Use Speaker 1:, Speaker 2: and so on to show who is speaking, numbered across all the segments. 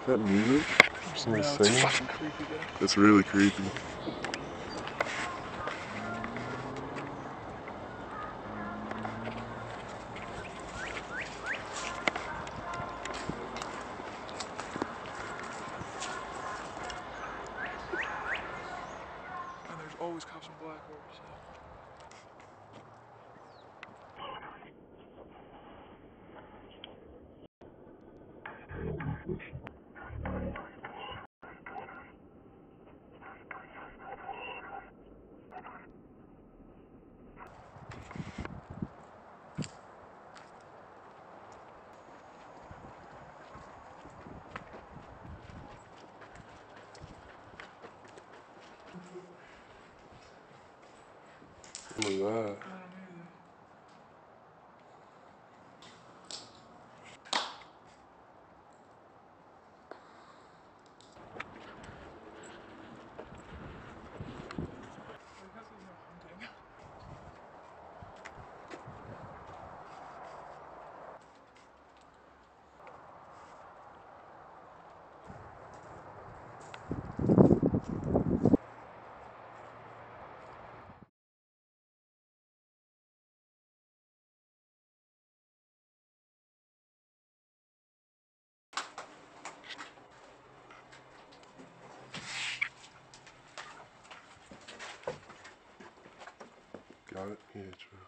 Speaker 1: that music? Somebody
Speaker 2: No,
Speaker 1: singing?
Speaker 2: it's fucking creepy, dude.
Speaker 1: It's really creepy.
Speaker 2: And there's always cops in black orbs, so.
Speaker 1: What was that?
Speaker 2: I don't either. I guess there's no hunting.
Speaker 1: Got it? Yeah, true.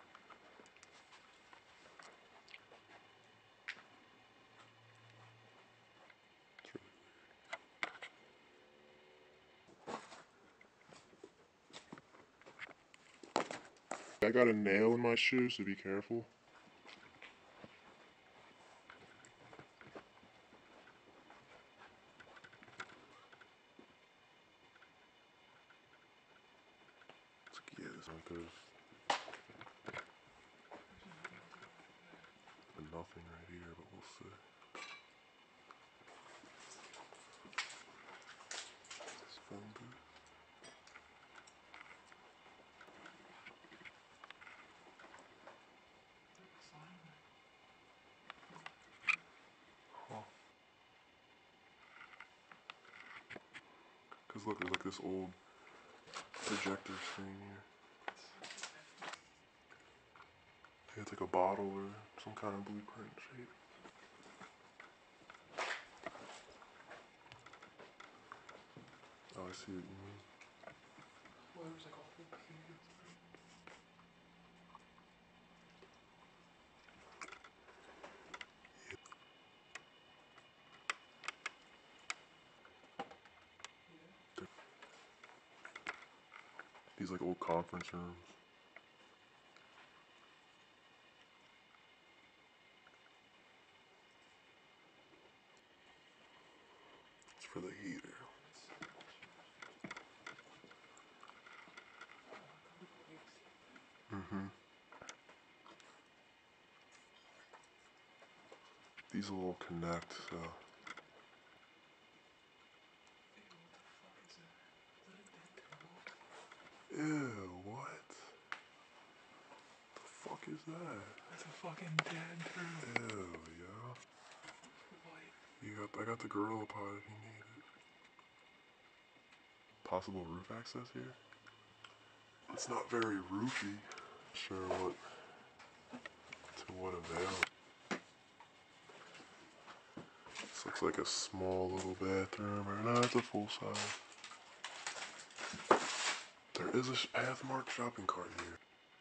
Speaker 1: I got a nail in my shoe, so be careful. Yeah, this one goes. Nothing right here, but we'll see. This phone booth. Cause look, there's like this old projector screen here. Yeah, it's like a bottle or some kind of blueprint shape. Oh, I see what you mean.
Speaker 2: Well, there was like a whole page of
Speaker 1: These like old conference rooms. It's for the heater. Mm-hmm. These will all connect, so. Ew, what? The fuck is that?
Speaker 2: That's a fucking dead turtle.
Speaker 1: Ew, yo.
Speaker 2: White.
Speaker 1: I got the gorilla pod if you need it. Possible roof access here? It's not very roofy. Sure what, to what avail. This looks like a small little bathroom, or no, it's a full size. There is a Pathmark shopping cart here.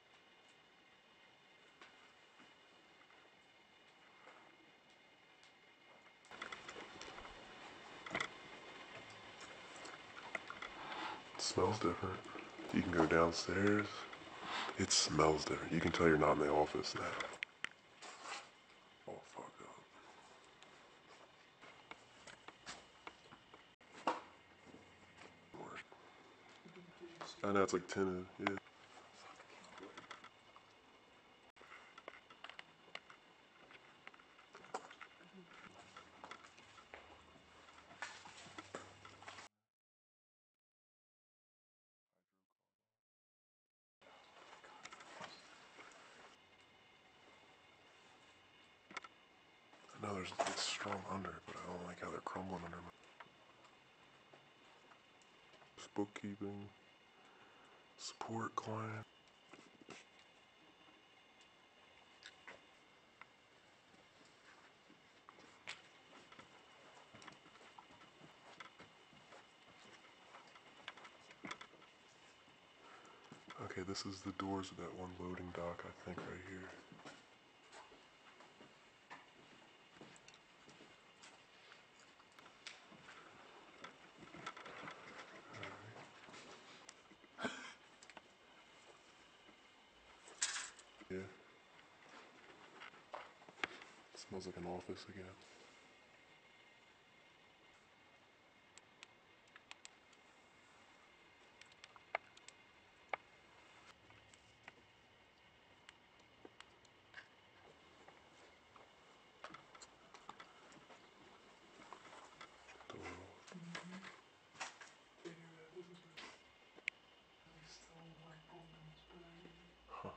Speaker 1: It smells different. You can go downstairs. It smells different. You can tell you're not in the office now. All fucked up. I know it's like tinted, yeah. there's it's strong under, but I don't like how they're crumbling under me. Bookkeeping, support client. Okay, this is the doors of that one loading dock, I think, right here. Yeah. It smells like an office again. Huh.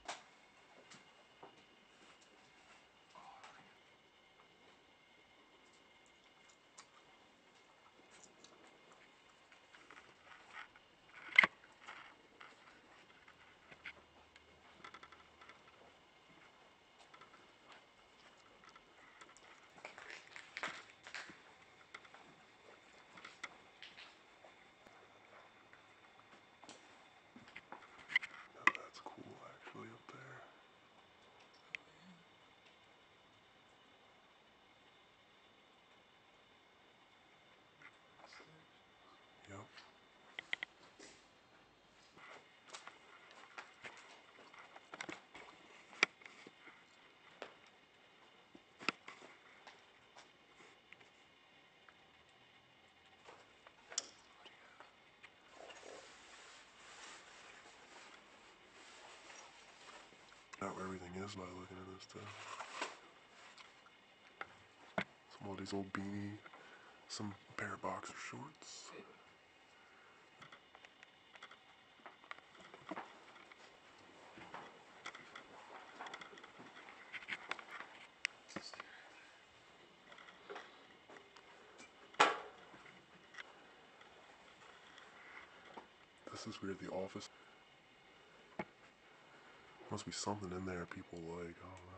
Speaker 1: Now that's cool, actually, up there. Yep. Not where everything is by looking at this stuff. Some of these old beanie, some pair of boxer shorts. This is weird, the office. Must be something in there people like, I don't know.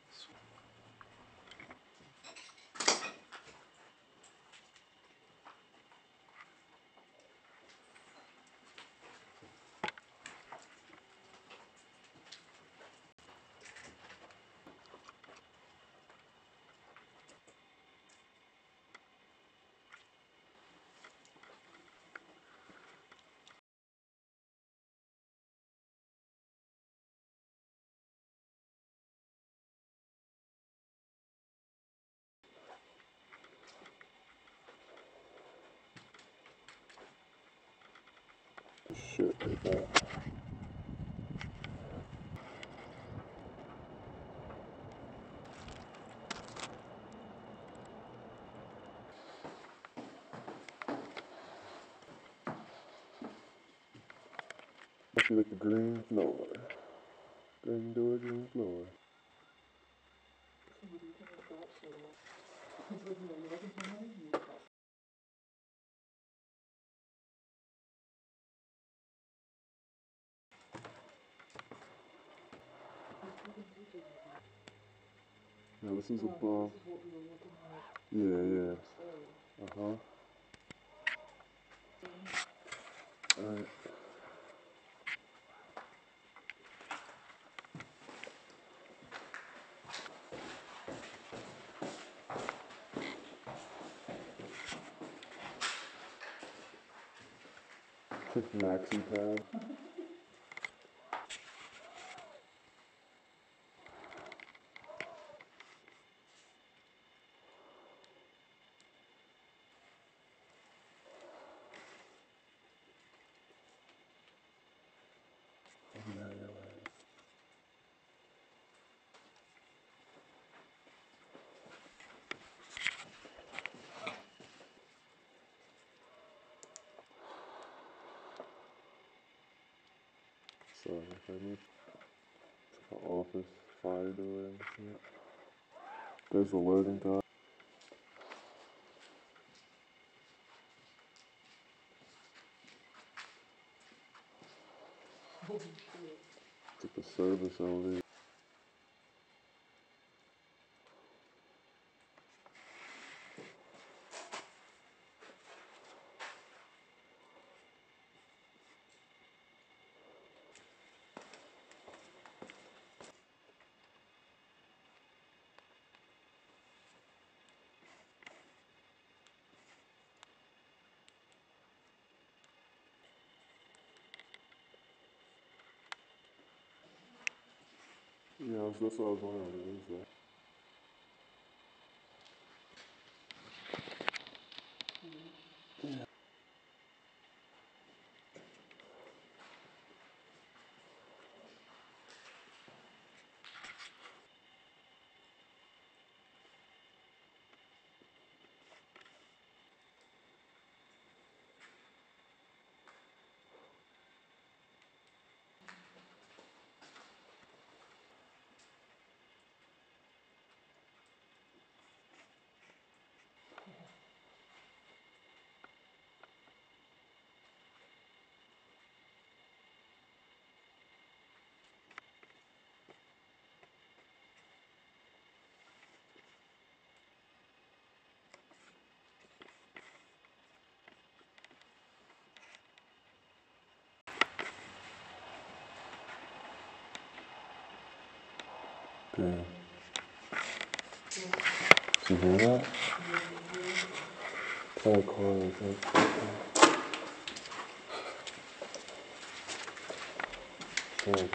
Speaker 1: Shit like that. Must be like the green floor. Green door, green floor. Now this is above. Yeah, yeah. Uh-huh. Alright. Maxi pad. So if I need to the office fire door and shit. There's the loading dock.
Speaker 2: Holy shit.
Speaker 1: It's like a service elevator. Yeah, that's what I was wondering. What is that? Damn. Did you hear that? What kind of car is that? Yeah, dude.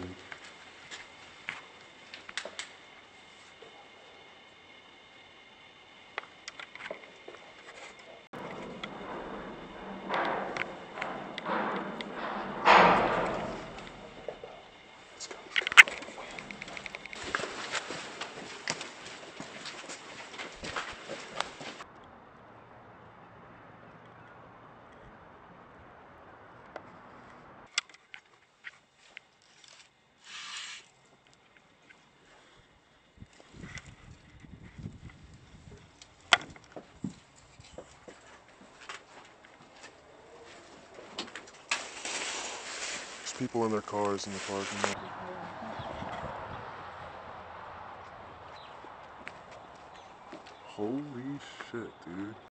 Speaker 1: Let's go. There's people in their cars in the parking lot. Holy shit, dude.